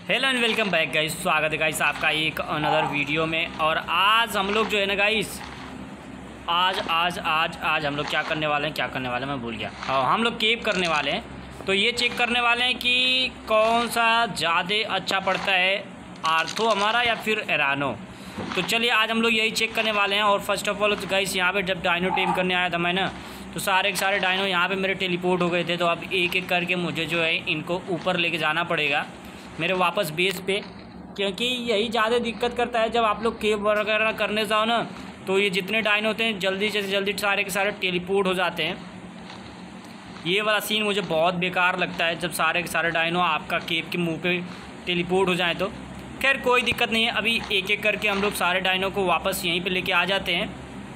Hello and welcome back guys. स्वागत है guys आपका एक अनदर वीडियो में। और आज हम लोग जो है ना गाइस, आज हम लोग क्या करने वाले हैं मैं भूल गया। हम लोग केव करने वाले हैं। तो ये चेक करने वाले हैं कि कौन सा ज़्यादा अच्छा पड़ता है, आर्थो हमारा या फिर एरानो। तो चलिए आज हम लोग यही चेक करने वाले हैं। और फर्स्ट ऑफ ऑल गाइस, यहाँ पे जब डायनो टेम करने आया था मैं ना, तो सारे के सारे डायनो यहाँ पे मेरे टेलीपोर्ट हो गए थे। तो अब एक एक करके मुझे जो है इनको ऊपर लेके जाना पड़ेगा मेरे वापस बेस पे, क्योंकि यही ज़्यादा दिक्कत करता है जब आप लोग केव वगैरह करने जाओ ना, तो ये जितने डायनो होते हैं जल्दी से जल्दी सारे के सारे टेलीपोर्ट हो जाते हैं। ये वाला सीन मुझे बहुत बेकार लगता है जब सारे के सारे डायनो आपका केव के मुंह पे टेलीपोर्ट हो जाए। तो खैर कोई दिक्कत नहीं है, अभी एक एक करके हम लोग सारे डायनो को वापस यहीं पे लेके आ जाते हैं।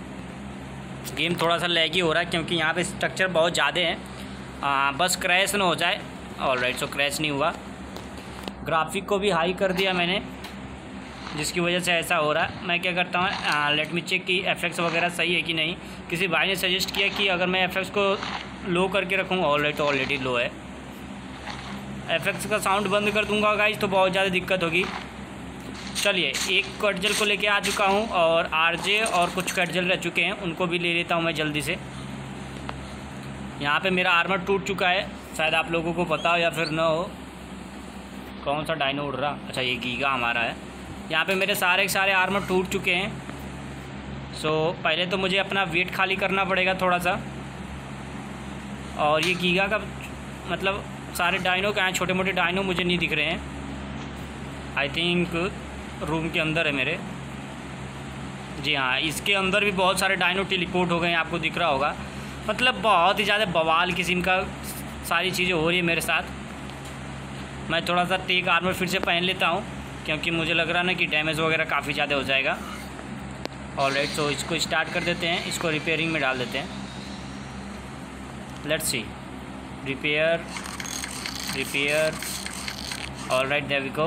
गेम थोड़ा सा लैगी हो रहा है क्योंकि यहाँ पे स्ट्रक्चर बहुत ज़्यादा हैं, बस क्रैश ना हो जाए। ऑलराइट, सो क्रैश नहीं हुआ। ग्राफिक को भी हाई कर दिया मैंने, जिसकी वजह से ऐसा हो रहा है। मैं क्या करता हूँ, लेट मी चेक कि एफएक्स वगैरह सही है कि नहीं। किसी भाई ने सजेस्ट किया कि अगर मैं एफएक्स को लो करके रखूँ, ऑलरेडी लो है। एफएक्स का साउंड बंद कर दूंगा गाइस तो बहुत ज़्यादा दिक्कत होगी। चलिए, एक कटजल को लेके आ चुका हूँ और आरजे और कुछ कटजल रह चुके हैं, उनको भी ले लेता हूँ मैं जल्दी से। यहाँ पे मेरा आर्मर टूट चुका है, शायद आप लोगों को पता हो या फिर ना हो। कौन सा डायनो उड़ रहा, अच्छा ये गीगा हमारा है। यहाँ पे मेरे सारे के सारे आर्मर टूट चुके हैं। सो पहले तो मुझे अपना वेट खाली करना पड़ेगा थोड़ा सा। और ये गीगा का मतलब सारे डायनो कहाँ हैं, छोटे मोटे डायनो मुझे नहीं दिख रहे हैं। आई थिंक रूम के अंदर है मेरे। जी हाँ, इसके अंदर भी बहुत सारे डायनो टेलीपोर्ट हो गए हैं, आपको दिख रहा होगा। मतलब बहुत ही ज़्यादा बवाल किस्म का सारी चीज़ें हो रही है मेरे साथ। मैं थोड़ा सा टेक आर्मर फिर से पहन लेता हूँ क्योंकि मुझे लग रहा है ना कि डैमेज वगैरह काफ़ी ज़्यादा हो जाएगा। ऑलराइट, सो इसको स्टार्ट कर देते हैं, इसको रिपेयरिंग में डाल देते हैं। Let's see, repair. Alright, there we go.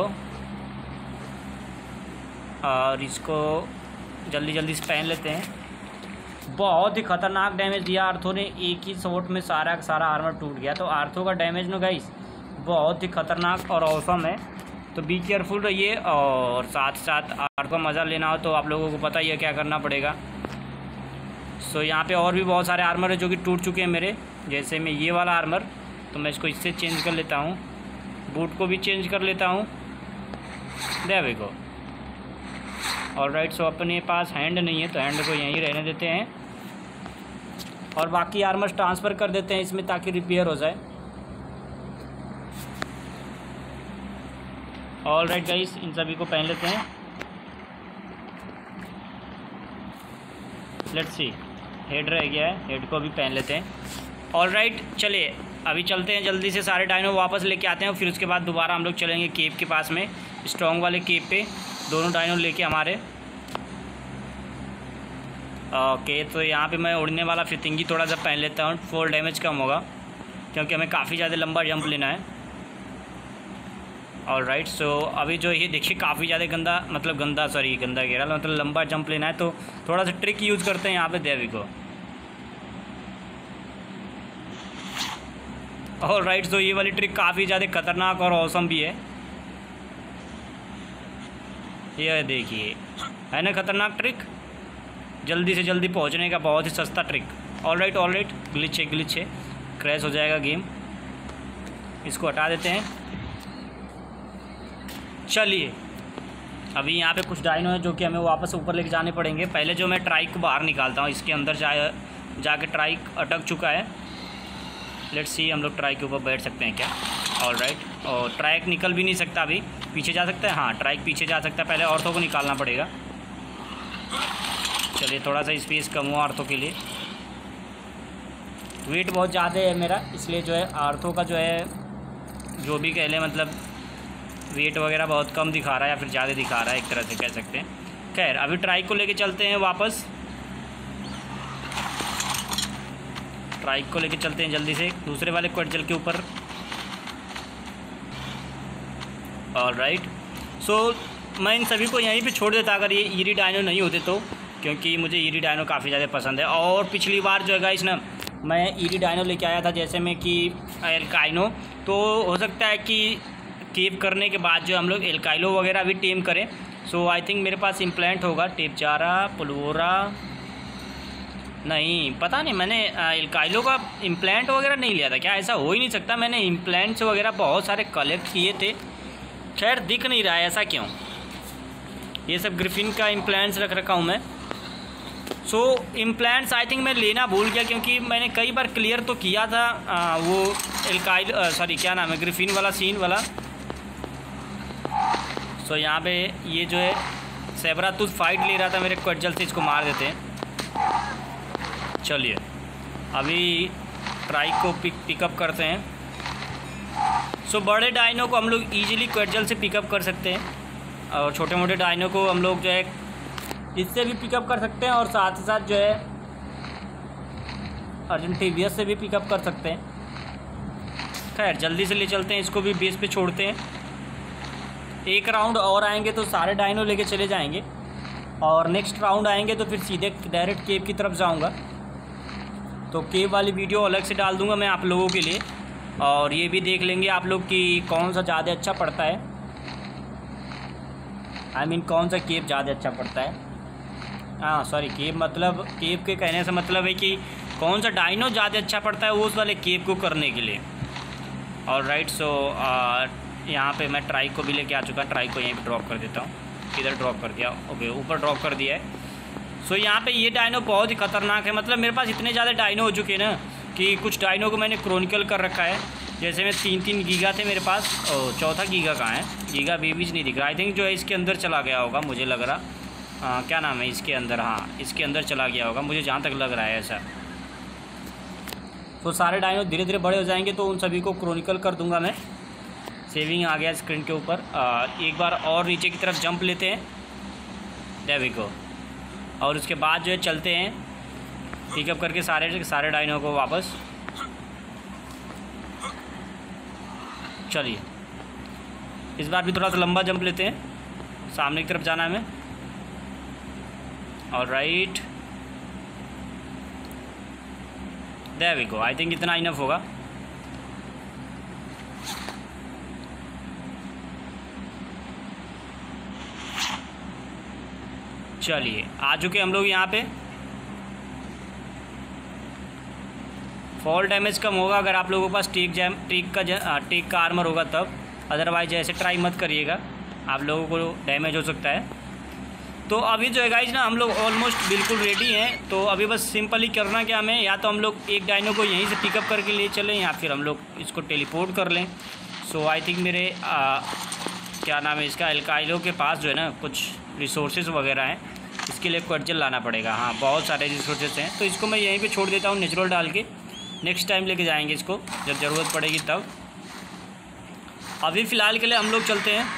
और इसको जल्दी से पहन लेते हैं। बहुत ही ख़तरनाक डैमेज दिया आर्थो ने, एक ही शॉट में सारा का सारा आर्मर टूट गया। तो आर्थो का डैमेज नो गाइस बहुत ही ख़तरनाक और औसम है। तो बी केयरफुल रहिए। और साथ साथ आर्ट का मज़ा लेना हो तो आप लोगों को पता ही है क्या करना पड़ेगा। सो यहाँ पे और भी बहुत सारे आर्मर है जो कि टूट चुके हैं मेरे, जैसे मैं ये वाला आर्मर, तो मैं इसको इससे चेंज कर लेता हूँ। बूट को भी चेंज कर लेता हूँ। There we go. Alright, so अपने पास हैंड नहीं है तो हैंड को यहीं रहने देते हैं और बाकी आर्मर ट्रांसफ़र कर देते हैं इसमें ताकि रिपेयर हो जाए। ऑलराइट गाइस, इन सभी को पहन लेते हैं। लेट्स सी, हेड रह गया है, हेड को भी पहन लेते हैं। ऑलराइट, चलिए अभी चलते हैं, जल्दी से सारे डायनो वापस लेके आते हैं और फिर उसके बाद दोबारा हम लोग चलेंगे केव के पास में, स्ट्रॉन्ग वाले केव पे, दोनों डायनो लेके हमारे। ओके, तो यहाँ पे मैं उड़ने वाला फितिंगी थोड़ा सा पहन लेता हूँ, 4 डैमेज कम होगा क्योंकि हमें काफ़ी ज़्यादा लंबा जंप लेना है। ऑलराइट, सो अभी जो ये देखिए काफ़ी ज़्यादा गंदा कह रहा, मतलब लंबा जंप लेना है तो थोड़ा सा ट्रिक यूज़ करते हैं यहाँ पे। देवी को ऑलराइट, सो ये वाली ट्रिक काफ़ी ज़्यादा खतरनाक और औसम भी है। ये देखिए, है ना खतरनाक ट्रिक, जल्दी से जल्दी पहुँचने का बहुत ही सस्ता ट्रिक। ऑलराइट, ग्लिच है, क्रैश हो जाएगा गेम। इसको हटा देते हैं। चलिए, अभी यहाँ पे कुछ डायनो है जो कि हमें वापस ऊपर लेके जाने पड़ेंगे। पहले जो मैं ट्राइक को बाहर निकालता हूँ, इसके अंदर जाके ट्राइक अटक चुका है। लेट्स सी, हम लोग ट्राइक के ऊपर बैठ सकते हैं क्या? ऑलराइट, और ट्राइक निकल भी नहीं सकता, अभी पीछे जा सकता है। हाँ, ट्राइक पीछे जा सकता है, पहले औरतों को निकालना पड़ेगा। चलिए, थोड़ा सा स्पेस कम हुआ औरतों के लिए। वेट बहुत ज़्यादा है मेरा, इसलिए जो है औरतों का जो है जो भी कह लें, मतलब वेट वगैरह बहुत कम दिखा रहा है या फिर ज़्यादा दिखा रहा है, एक तरह से कह सकते हैं। खैर, अभी ट्राइक को लेके चलते हैं वापस। ट्राइक को लेके चलते हैं जल्दी से दूसरे वाले क्वेटजल के ऊपर। ऑलराइट, सो मैं इन सभी को यहीं पे छोड़ देता अगर ये ईरी डायनो नहीं होते तो, क्योंकि मुझे ईरी डायनो काफ़ी ज़्यादा पसंद है। और पिछली बार जो है गाइस ना, मैं ईरी डायनो लेके आया था जैसे में कि एल्काइनो, तो हो सकता है कि केव करने के बाद जो हम लोग एल्काइलो वगैरह भी टेम करें। सो आई थिंक मेरे पास इम्प्लांट होगा, टेपचारा, पुलवोरा, नहीं पता नहीं, मैंने एल्काइलो का इम्प्लांट वगैरह नहीं लिया था क्या? ऐसा हो ही नहीं सकता, मैंने इम्प्लांट्स वगैरह बहुत सारे कलेक्ट किए थे। खैर दिख नहीं रहा है, ऐसा क्यों? ये सब ग्रिफिन का इम्प्लांट्स रख रखा हूँ मैं। सो इम्प्लांट्स आई थिंक मैं लेना भूल गया, क्योंकि मैंने कई बार क्लियर तो किया था वो एल्काइलो सॉरी क्या नाम है, ग्रिफिन वाला सीन वाला। सो यहाँ पे ये जो है सेब्रातूथ फाइट ले रहा था मेरे क्वेडजल से, इसको मार देते हैं। चलिए अभी ट्राइक को पिकअप करते हैं। सो बड़े डायनो को हम लोग ईजिली क्वेडजल से पिकअप कर सकते हैं, और छोटे मोटे डायनो को हम लोग जो है इससे भी पिकअप कर सकते हैं, और साथ ही साथ जो है अर्जेंटीवियस से भी पिकअप कर सकते हैं। खैर जल्दी से ले चलते हैं, इसको भी बेस पे छोड़ते हैं। एक राउंड और आएंगे तो सारे डायनो लेके चले जाएंगे, और नेक्स्ट राउंड आएंगे तो फिर सीधे डायरेक्ट केव की तरफ जाऊंगा। तो केव वाली वीडियो अलग से डाल दूंगा मैं आप लोगों के लिए, और ये भी देख लेंगे आप लोग कि कौन सा ज़्यादा अच्छा पड़ता है, आई मीन कौन सा केव ज़्यादा अच्छा पड़ता है। हाँ सॉरी, केव मतलब केव के कहने से मतलब है कि कौन सा डायनो ज़्यादा अच्छा पड़ता है उस वाले केव को करने के लिए। और राइट, सो यहाँ पे मैं ट्राई को भी लेके आ चुका, ट्राई को यहीं पे ड्रॉप कर देता हूँ। किधर ड्रॉप कर दिया? ओके ऊपर ड्रॉप कर दिया है। सो यहाँ पे ये डायनो बहुत ही ख़तरनाक है, मतलब मेरे पास इतने ज़्यादा डायनो हो चुके हैं ना कि कुछ डायनो को मैंने क्रॉनिकल कर रखा है। जैसे में 3 गीगा थे मेरे पास, और चौथा गीगा कहाँ है? गीगा बेबीज नहीं दिख रहा, आई थिंक जो है इसके अंदर चला गया होगा, मुझे लग रहा। क्या नाम है इसके अंदर? हाँ इसके अंदर चला गया होगा, मुझे जहाँ तक लग रहा है ऐसा। तो सारे डायनो धीरे धीरे बड़े हो जाएंगे तो उन सभी को क्रॉनिकल कर दूंगा मैं। सेविंग आ गया स्क्रीन के ऊपर। एक बार और नीचे की तरफ जंप लेते हैं, देयर वी गो। और उसके बाद जो है चलते हैं पिकअप करके सारे डायनो को वापस। चलिए इस बार भी थोड़ा सा लंबा जंप लेते हैं, सामने की तरफ जाना है हमें। और right, there we go. I think इतना इनफ होगा। चलिए आ चुके हम लोग यहाँ पे। फॉल डैमेज कम होगा अगर आप लोगों के पास टेक का आर्मर होगा तब, अदरवाइज ऐसे ट्राई मत करिएगा, आप लोगों को डैमेज हो सकता है। तो अभी जो है गाइज ना हम लोग ऑलमोस्ट बिल्कुल रेडी हैं। तो अभी बस सिंपली करना क्या हमें, या तो हम लोग एक डायनो को यहीं से पिकअप करके ले चलें, या फिर हम लोग इसको टेलीपोर्ट कर लें। सो आई थिंक मेरे क्या नाम है इसका, एल्काइलो के पास जो है ना कुछ रिसोर्सेज वगैरह हैं, इसके लिए क्वेडजल लाना पड़ेगा। हाँ बहुत सारे रिसोर्सेज हैं, तो इसको मैं यहीं पे छोड़ देता हूँ नेचुरल डाल के। नेक्स्ट टाइम लेके जाएंगे इसको जब ज़रूरत पड़ेगी तब। अभी फ़िलहाल के लिए हम लोग चलते हैं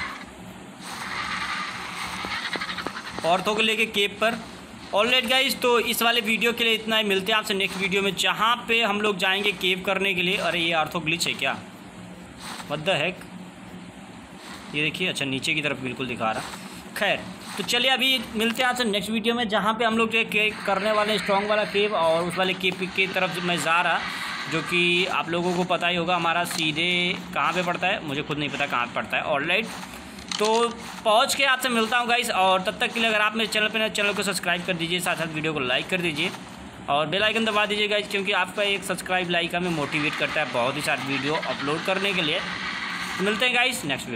ऑर्थो को लेके केव पर। ऑलराइट गाइस, तो इस वाले वीडियो के लिए इतना ही। मिलते हैं आपसे नेक्स्ट वीडियो में, जहाँ पे हम लोग जाएंगे केव करने के लिए। अरे ये ऑर्थो ग्लिच है क्या? What the heck? ये देखिए, अच्छा नीचे की तरफ बिल्कुल दिखा रहा। खैर तो चलिए अभी मिलते हैं आपसे नेक्स्ट वीडियो में, जहाँ पे हम लोग जो है करने वाले स्ट्रॉन्ग वाला केव, और उस वाले केव की तरफ मैं जा रहा, जो कि आप लोगों को पता ही होगा हमारा सीधे कहाँ पे पड़ता है, मुझे खुद नहीं पता कहाँ पे पड़ता है। ऑलराइट, तो पहुँच के आपसे मिलता हूँ गाइस, और तब तक के लिए अगर आप मेरे चैनल पर नए, चैनल को सब्सक्राइब कर दीजिए, साथ साथ वीडियो को लाइक कर दीजिए और बेल आइकन दबा दीजिए गाइस, क्योंकि आपका एक सब्सक्राइब लाइक हमें मोटिवेट करता है बहुत ही सारी वीडियो अपलोड करने के लिए। मिलते हैं गाइस नेक्स्ट वीडियो।